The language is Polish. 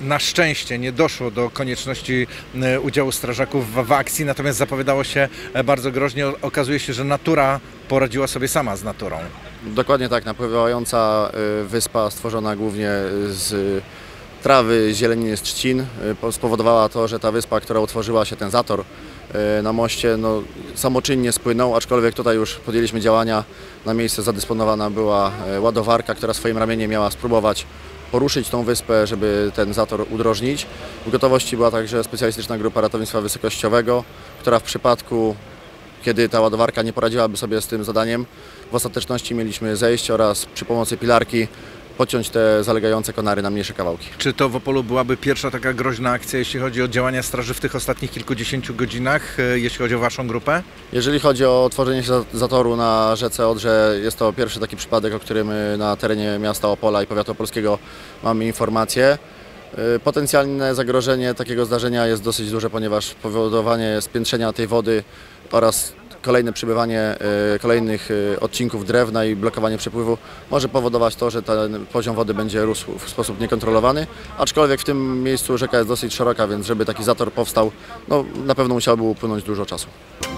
Na szczęście nie doszło do konieczności udziału strażaków w akcji, natomiast zapowiadało się bardzo groźnie. Okazuje się, że natura poradziła sobie sama z naturą. Dokładnie tak, napływająca wyspa stworzona głównie z trawy, zieleniny, z trzcin spowodowała to, że ta wyspa, która utworzyła się, ten zator na moście, no, samoczynnie spłynął, aczkolwiek tutaj już podjęliśmy działania. Na miejsce zadysponowana była ładowarka, która swoim ramieniem miała spróbować poruszyć tą wyspę, żeby ten zator udrożnić. W gotowości była także specjalistyczna grupa ratownictwa wysokościowego, która w przypadku, kiedy ta ładowarka nie poradziłaby sobie z tym zadaniem, w ostateczności mieliśmy zejść oraz przy pomocy pilarki podciąć te zalegające konary na mniejsze kawałki. Czy to w Opolu byłaby pierwsza taka groźna akcja, jeśli chodzi o działania straży w tych ostatnich kilkudziesięciu godzinach, jeśli chodzi o Waszą grupę? Jeżeli chodzi o tworzenie się zatoru na rzece Odrze, jest to pierwszy taki przypadek, o którym na terenie miasta Opola i powiatu opolskiego mamy informacje. Potencjalne zagrożenie takiego zdarzenia jest dosyć duże, ponieważ powodowanie spiętrzenia tej wody oraz kolejne przybywanie kolejnych odcinków drewna i blokowanie przepływu może powodować to, że ten poziom wody będzie rósł w sposób niekontrolowany, aczkolwiek w tym miejscu rzeka jest dosyć szeroka, więc żeby taki zator powstał, no, na pewno musiałoby upłynąć dużo czasu.